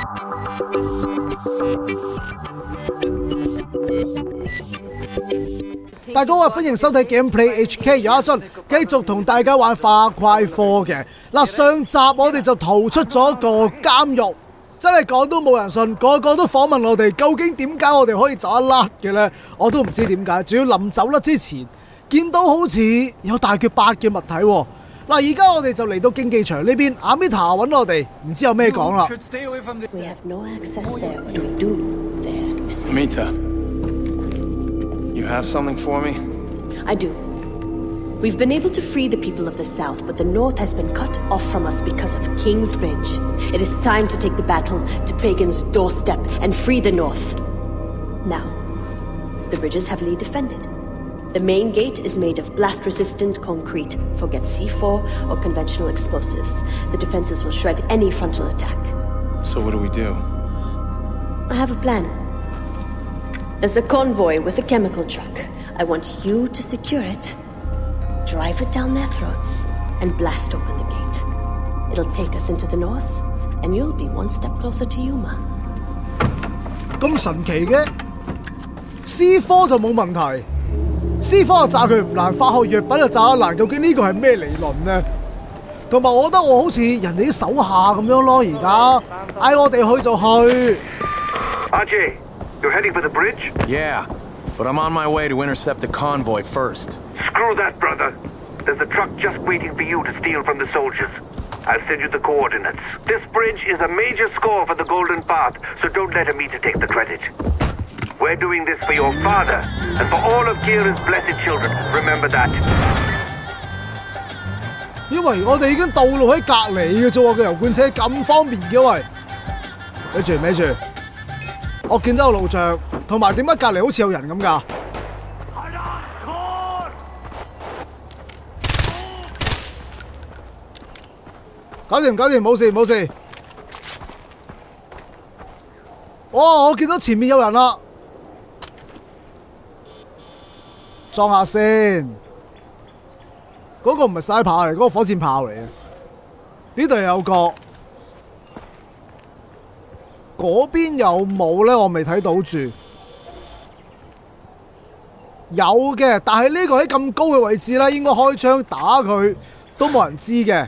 大家好，歡迎收睇 Gameplay HK， 有阿俊繼續同大家玩化怪科嘅。嗱，上集我哋就逃出咗個監獄，真係講都冇人信，個個都訪問我哋，究竟點解我哋可以走得甩嘅呢？我都唔知點解，仲要臨走甩之前，見到好似有大腳八嘅物體喎。嗱，而家我哋就嚟到競技場呢邊，阿 Mita 揾我哋，唔知有咩講啦。 Mita, you have something for me? I do. We've been able to free the people of the South, but the North has been cut off from us because of King's Bridge. It is time to take the battle to Pagan's doorstep and free the North. Now, the bridge is heavily defended. The main gate is made of blast-resistant concrete. Forget C4 or conventional explosives. The defenses will shred any frontal attack. So what do? I have a plan. There's a convoy with a chemical truck. I want you to secure it, drive it down their throats, and blast open the gate. It'll take us into the north, and you'll be one step closer to Yuma. 咁神奇嘅 C4 就冇問題 ，C4 就炸佢唔爛，化學藥品就炸得爛。究竟呢個係咩理論呢？同埋我覺得我好似人哋啲手下咁樣咯，而家嗌我哋去就去。 Ajay, you're heading for the bridge? Yeah, but I'm on my way to intercept the convoy first. Screw that, brother. There's a truck just waiting for you to steal from the soldiers. I'll send you the coordinates. This bridge is a major score for the Golden Path, so don't let Amita take the credit. We're doing this for your father, and for all of Kira's blessed children. Remember that. 因為我哋已經道路喺隔離嘅啫喎，個油罐車咁方便嘅喂。咪住，我見到有路障，同埋點解隔離好似有人咁㗎？搞掂，冇事。哇！我見到前面有人啦，裝下先。嗰個唔係嘥炮嚟，嗰個火箭炮嚟嘅。呢度有個，嗰邊有冇呢？我未睇到住。有嘅，但係呢個喺咁高嘅位置呢，應該開槍打佢都冇人知嘅。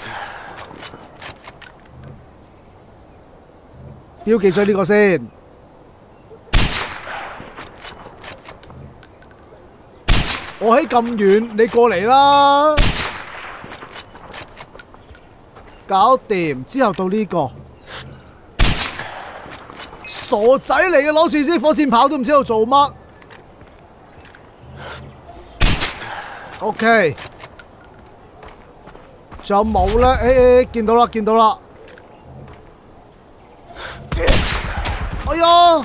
標記咗呢個先。我喺咁遠，你過嚟啦！搞掂之後到呢個傻仔嚟嘅，攞住支火箭炮都唔知道做乜。OK， 仲有冇咧？見到啦！哎呀，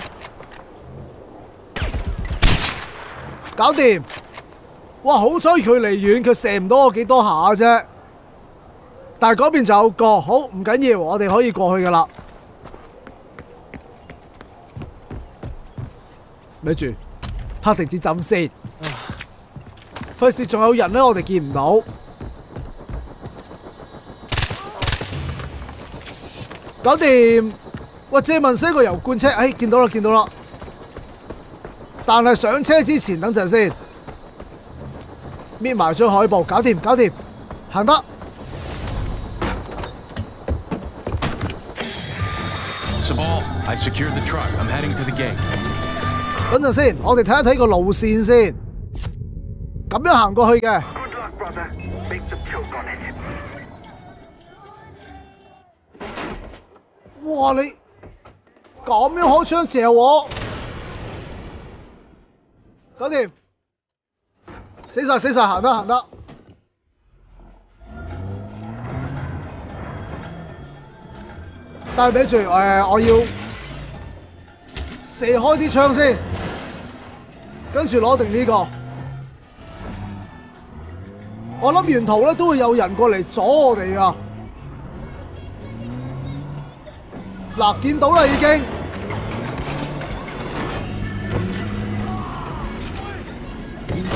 搞掂！哇，好彩距離遠，佢射唔到我幾多下啫。但係嗰邊就有個，好唔緊要，我哋可以過去噶啦。咪住，拍定支針先，費事仲有人咧，我哋見唔到。搞掂！喂，借問聲個油罐車，見到啦。但係上車之前，等陣先。搣埋張海報，搞掂，行得。 Sabal, I secured the truck. I'm heading to the gate. 等陣先，我哋睇一睇個路線先。咁樣行過去嘅。 Good luck, brother. Make them choke on it. 哇！你咁樣開槍射我，搞掂。死晒，行得。但係俾住，我要射開啲槍先，跟住攞定呢個。我諗沿途咧都會有人過嚟阻我哋㗎。嗱，見到啦已經。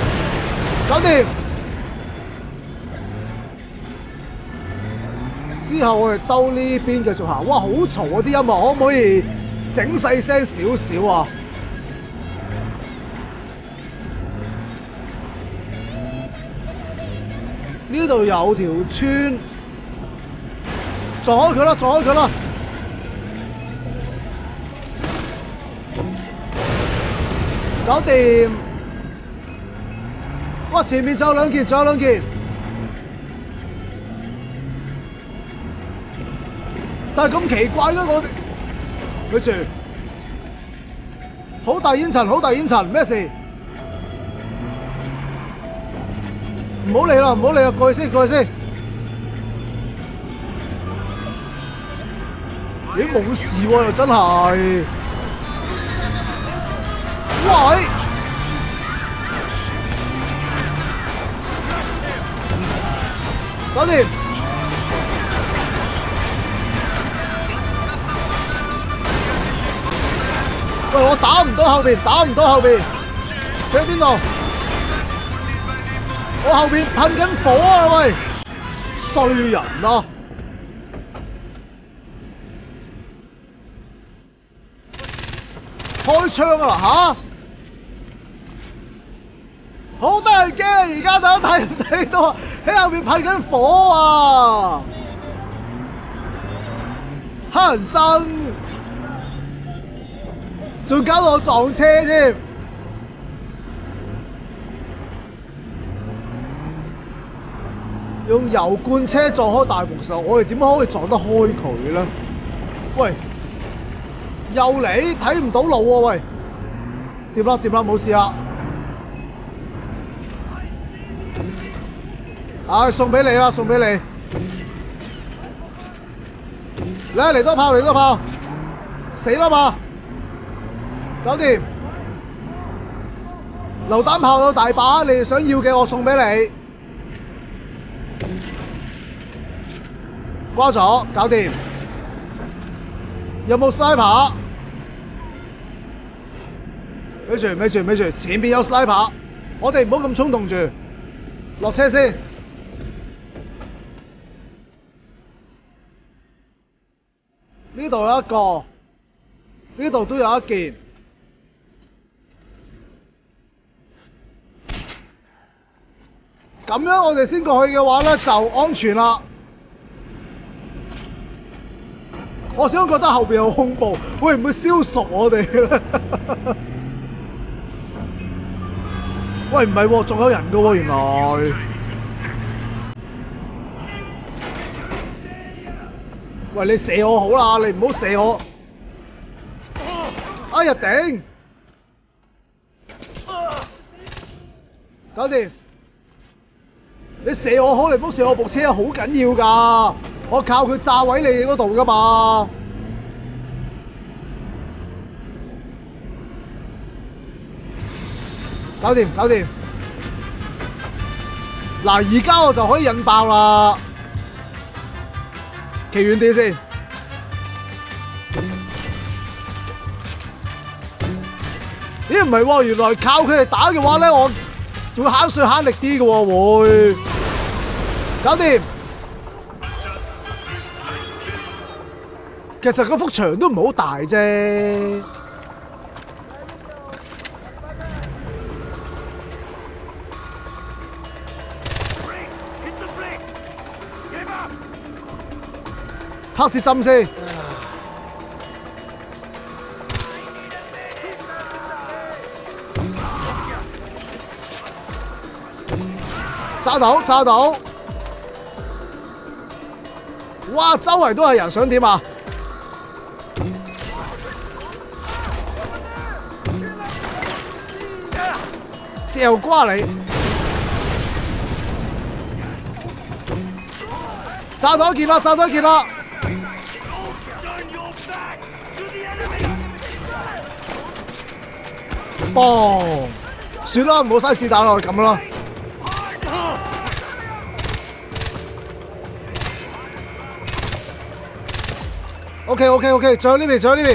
搞掂！之之後我哋兜呢邊繼續行。哇，好嘈啊啲音樂，可唔可以整細聲少少啊？呢度有條村，撞開佢啦，撞開佢啦！搞掂！哇，前面仲有兩件，仲有兩件。但係咁奇怪嘅我哋，咪住，好大煙塵，好大煙塵，咩事？唔好理啦，唔好理啦，過去先，過去先。咦，冇事喎，又真係。喂！搞掂。喂，我打唔到後邊，打唔到後邊。佢喺邊度？我後邊噴緊火啊！喂，衰人啊！開槍啊吓！好得人驚啊！而家大家睇唔睇到啊？喺後邊噴緊火啊！黑人憎，仲搞到我撞車添。用油罐車撞開大木時候，我哋點樣可以撞得開佢咧？喂，又嚟睇唔到路喎！喂，掂啦掂啦，冇事啦。唉，送俾你啦，送俾你。嚟多炮，嚟多炮，死啦嘛！搞掂。榴彈炮有大把，你哋想要嘅我送俾你。瓜咗，搞掂。有冇 sniper？ 咪住咪住咪住，前邊有 sniper， 我哋唔好咁衝動住，落車先。呢度有一個，呢度都有一件。咁樣我哋先過去嘅話咧，就安全啦。我想覺得後邊好恐怖，會唔會燒熟我哋咧？喂，唔係喎，仲有人㗎喎，原來。喂，你射我好啦，你唔好射我。哎呀頂！搞掂。你射我好，你唔好射我部車，好緊要㗎。我靠佢炸毀你嗰度㗎嘛。搞掂，搞掂。嗱，而家我就可以引爆啦。企遠啲先。咦，唔係喎，原來靠佢哋打嘅話咧，我會慳水慳力啲嘅喎，會。搞掂。其實嗰幅牆都唔係好大啫。黑支針先。炸到，炸到！哇，周圍都係人，想點啊？嚼瓜你！炸到一件啦，炸到一件啦！嘣！算啦，唔好嘥子彈啦，咁啦。OK， 仲有呢邊，仲有呢邊。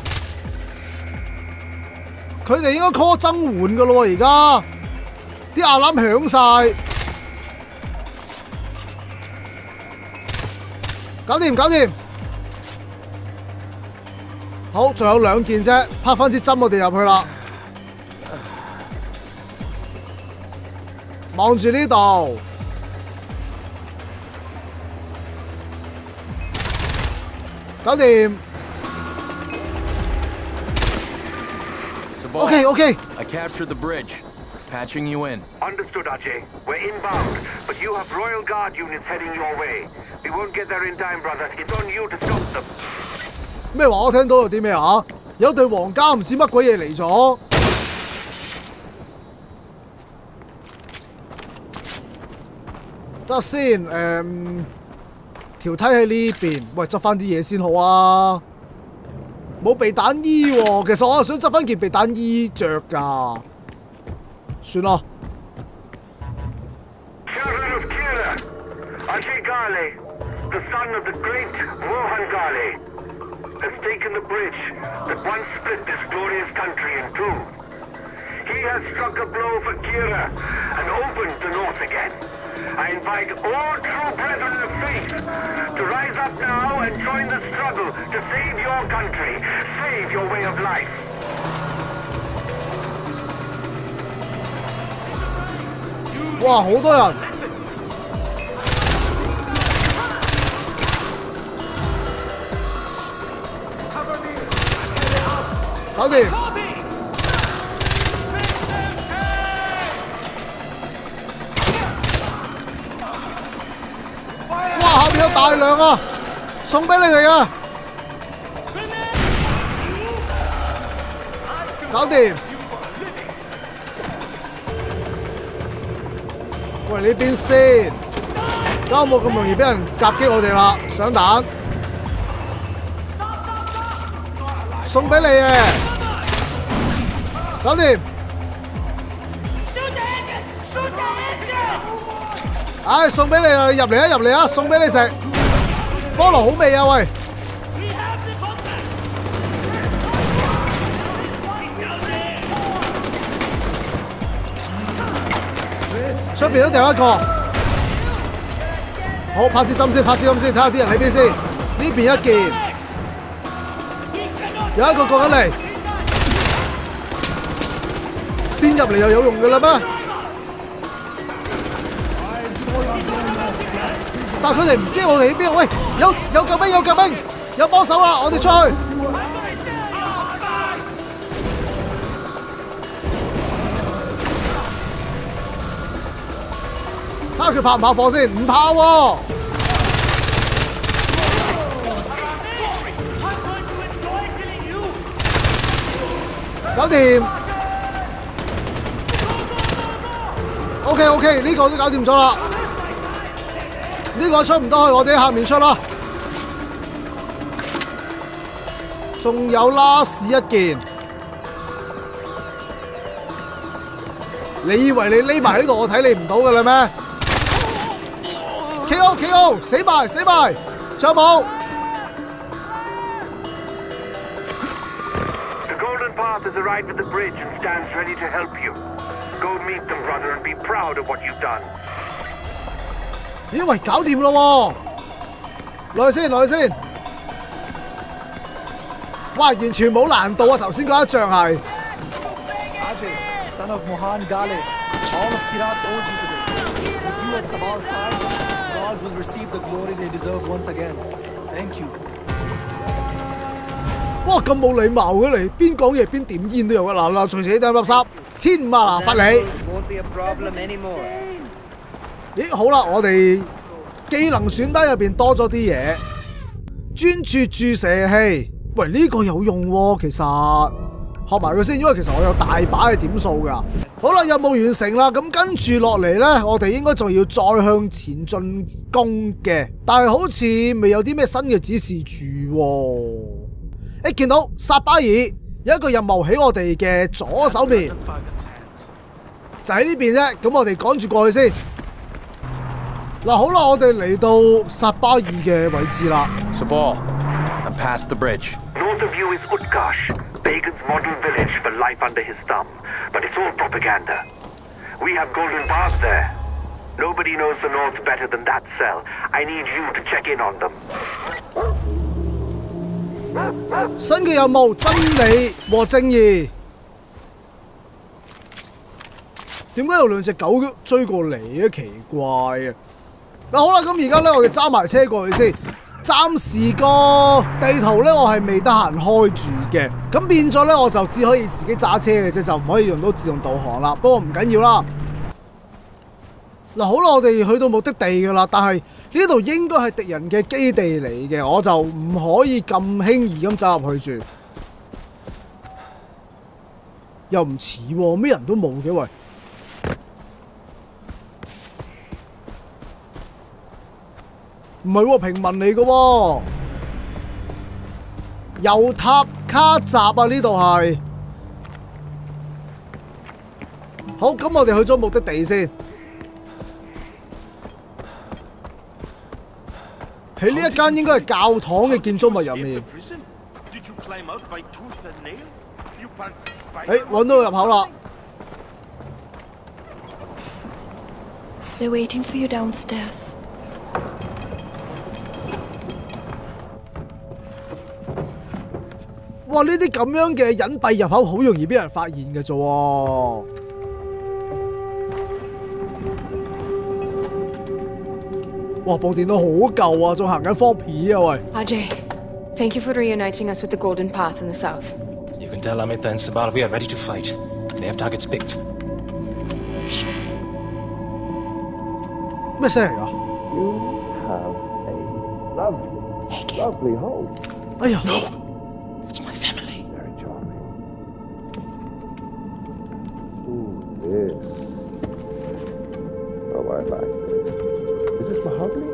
佢哋應該 call 增援噶咯喎，而家啲亞籃響晒。 搞掂，搞掂。好，仲有2件啫，拍翻支針我哋入去啦。望住呢度，搞掂。OK。 I captured the bridge. Patching you in. Understood, Ajay. We're inbound, but you have Royal Guard units heading your way. We won't get there in time, brother. It's on you to stop them. 咩話？我聽到有啲咩啊？有隊皇家唔知乜鬼嘢嚟咗。得先，條梯喺呢邊。喂，執翻啲嘢先好啊！冇避彈衣喎，其實我係想執翻件避彈衣着㗎。算啦。 Children of Kira, Ajay Ghale, the son of the great Mohan Ghale, has taken the bridge that once split this glorious country in two. He has struck a blow for Kira and opened the north again. I invite all true brethren of faith to rise up now and join the struggle to save your country, save your way of life. 哇，好多人！搞掂！哇，下面有大量啊，送俾你哋啊！搞掂！喂，呢邊先，咁冇咁容易俾人夾擊我哋啦，上彈，送俾你嘅，搞掂。唉，送俾你啦，入嚟啊，入嚟啊，送俾你食。菠蘿好味啊，喂！出邊都掉一個，好拍支針先，拍支針先，睇下啲人喺邊先。呢邊一件，有一個過緊嚟，先入嚟又有用㗎啦咩？但係佢哋唔知我哋喺邊。喂，有救兵，有救兵，有幫手啦！我哋出去。睇下佢怕唔怕火先？唔怕喎。搞掂。OK， 呢個都搞掂咗啦。呢個出唔多去，我哋喺下面出啦。仲有last一件。你以為你匿埋喺度，我睇你唔到㗎啦咩？KO， 死埋，仲有冇 The Golden Path has arrived at the bridge and stands ready to help you. Go meet them, brother, and be proud of what you've done. 咦喂，搞掂咯喎！落去先。哇，完全冇難度啊！頭先嗰一仗係。 Ajay, son of Mohan Ghale, all of Kirat owes you today. With you at Sabal's side, the gods will receive the glory they deserve once again. Thank you. 哇，咁冇禮貌嘅你，邊講嘢邊點煙都有嘅。嗱，隨時掟垃圾，千五啊！嗱，罰你。咦，好啦，我哋技能選單入邊多咗啲嘢，專注注射器。喂，呢個有用喎，其實學埋佢先，因為其實我有大把嘅點數㗎。好啦，任務完成啦，咁跟住落嚟呢，我哋應該仲要再向前進攻嘅，但係好似未有啲咩新嘅指示住喎。見到薩巴爾有一個任務喺我哋嘅左手面，就喺呢邊啫。咁我哋趕住過去先。嗱，好啦，我哋嚟到薩巴爾嘅位置啦。 Sabal, I'm past the bridge. North of you is Utkarsh, Pagan's model village for life under his thumb. But it's all propaganda. We have Golden Path there. Nobody knows the North better than that cell. I need you to check in on them. 新嘅任務：真理和正義。點解有兩隻狗追過嚟嘅？奇怪啊！嗱，好啦，咁而家咧，我哋揸埋車過去先。暫時個地圖咧，我係未得閒開住嘅，咁變咗咧，我就只可以自己揸車嘅啫，就唔可以用到自動導航啦。不過唔緊要啦。嗱，好啦，我哋去到目的地噶啦，但係呢度應該係敵人嘅基地嚟嘅，我就唔可以咁輕易咁走入去住。又唔似喎，咩人都冇嘅喂。唔係喎，平民嚟嘅喎，油塔卡閘啊！呢度係。好，咁我哋去咗目的地先。喺呢一間應該係教堂嘅建築物入面。揾到個入口啦。 They're waiting for you downstairs. 哇！呢啲咁樣嘅隱蔽入口好容易俾人發現嘅啫喎。哇！部電腦好舊啊，仲行緊4P啊喂。 Ajay, thank you for reuniting us with the Golden Path in the south. You can tell Amita and Sabal we are ready to fight. They have targets picked. 咩聲嚟㗎？ You have a lovely home. 哎呀！ It's my family. Very charming. Ooh, this. Oh, I like this. Is this mahogany?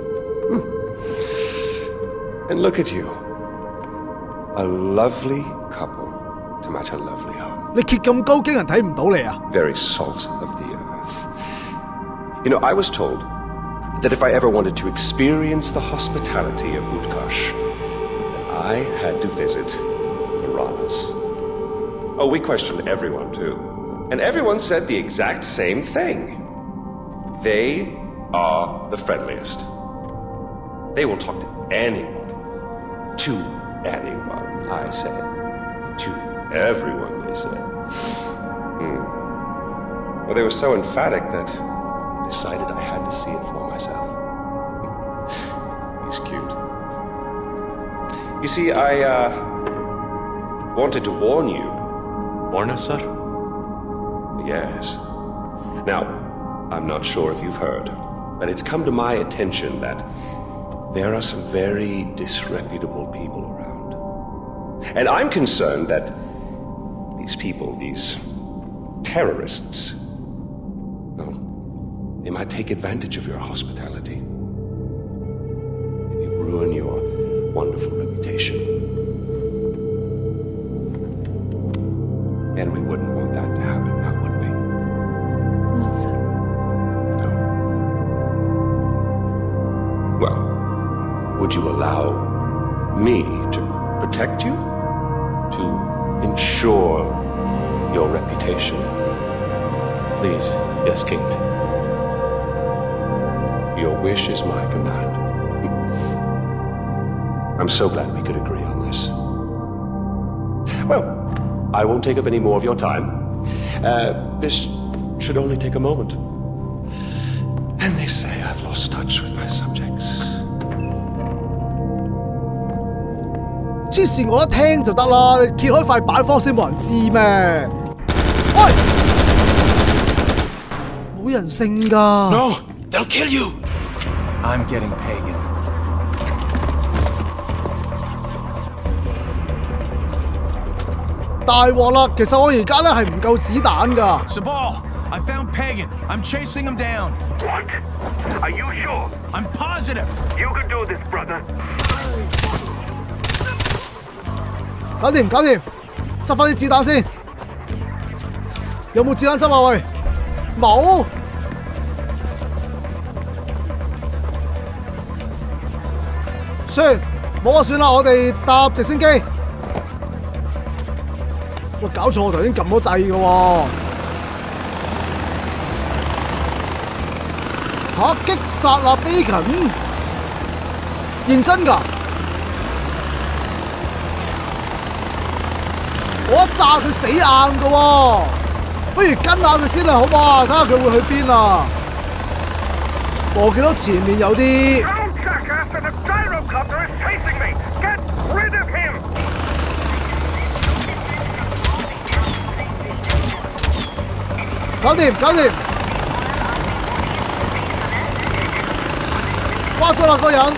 And look at you. A lovely couple to match a lovely home. 你揭咁高，驚人睇唔到你啊 Very salt of the earth. You know, I was told that if I ever wanted to experience the hospitality of Utkarsh, then I had to visit the Ranas. Oh, we questioned everyone, too. And everyone said the exact same thing. They are the friendliest. They will talk to anyone. To anyone, I said. To everyone, they said. Well, they were so emphatic that I decided I had to see it for myself. He's cute. You see, I wanted to warn you. Warn us, sir? Yes. Now, I'm not sure if you've heard, but it's come to my attention that there are some very disreputable people around. And I'm concerned that these people, these terrorists, well, they might take advantage of your hospitality. Maybe ruin your wonderful reputation. And we wouldn't want that to happen, now would we? No, sir. No. Well, would you allow me to protect you? To ensure your reputation? Please, yes, King. Your wish is my command. I'm so glad we could agree on this. Well, I won't take up any more of your time. This should only take a moment. And they say I've lost touch with my subjects. 黐線，我一聽就得啦，你揭開塊板方先冇人知咩？喂，冇人性㗎。 No! They'll kill you! I'm getting pagan. 大鑊啦！其實我而家咧係唔夠子彈㗎。 Sabal, I found Pagan. I'm chasing him down. What? Are you sure? I'm positive. You can do this, brother. 搞掂，搞掂，執翻啲子彈先。有冇子彈執啊？喂，冇。算，冇啊，算啦，我哋搭直升機。喂，搞錯，我頭先撳咗掣嘅喎。 嚇擊殺啊 Bacon， 認真㗎？我一炸佢死硬㗎喎，不如跟下佢先啦，好唔好啊？睇下佢會去邊啊！我見到前面有啲。搞掂，搞掂，瓜咗啦個人，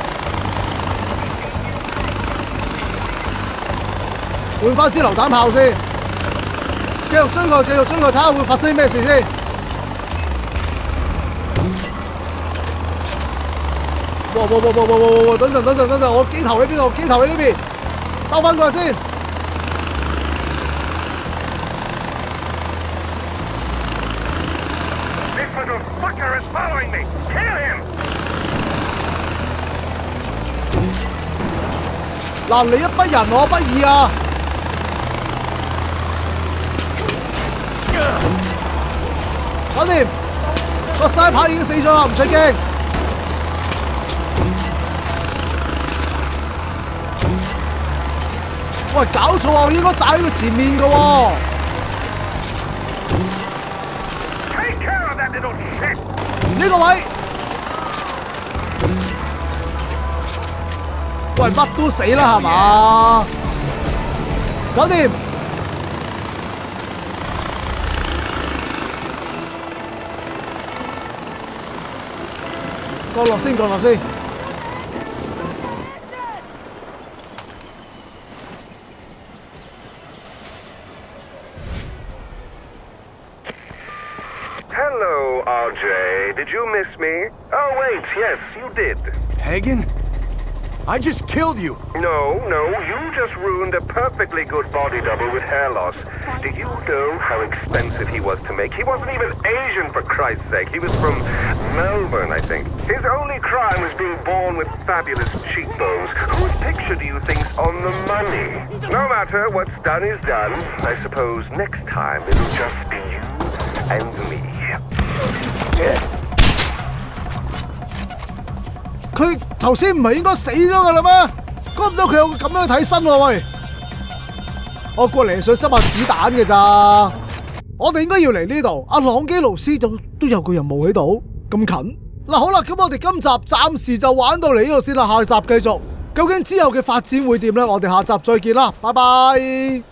換翻支榴彈炮先，繼續追佢，繼續追佢，睇下會發生咩事先。哇！等陣，我機頭喺邊度？機頭喺呢邊，兜翻過去先。嗱，你一不仁，我不義啊！搞掂，個西牌已經死咗啦，唔使驚。喂，搞錯啊！我應該炸喺佢前面㗎喎。呢個位。喂，乜都死啦係嘛？搞掂！降落先，降落先。 Hello, RJ. Did you miss me? Oh, wait, yes, you did. Hagen? I just killed you. No, you just ruined a perfectly good body double with hair loss. Do you know how expensive he was to make? He wasn't even Asian, for Christ's sake. He was from Melbourne, I think. His only crime was being born with fabulous cheekbones. Whose picture do you think's on the money? No matter, what's done is done. I suppose next time it'll just be you and me. 佢頭先唔係應該死咗㗎啦咩？估唔到佢有咁樣睇身喎喂！我過嚟想塞下子彈嘅咋。我哋應該要嚟呢度。阿朗基勞斯都有個任務喺度，咁近。嗱好啦，咁我哋今集暫時就玩到嚟呢度先啦，下集繼續。究竟之後嘅發展會點呢？我哋下集再見啦，拜拜。